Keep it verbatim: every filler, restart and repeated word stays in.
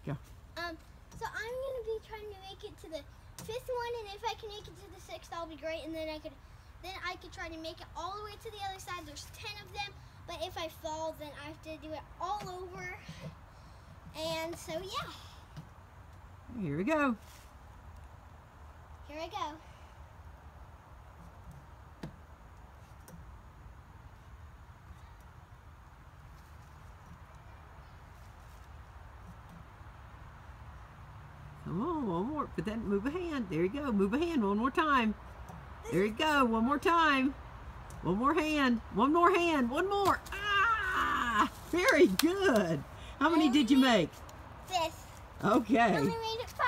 Go. Um, so I'm gonna be trying to make it to the fifth one, and if I can make it to the sixth, that'll be great. And then I could, then I could try to make it all the way to the other side. There's ten of them, but if I fall, then I have to do it all over. And so yeah. Here we go. Here I go. Come on, one more. But then move a hand. There you go. Move a hand one more time. There you go. One more time. One more hand. One more hand. One more. Ah! Very good. How many did you make? This. Okay. I only made it five.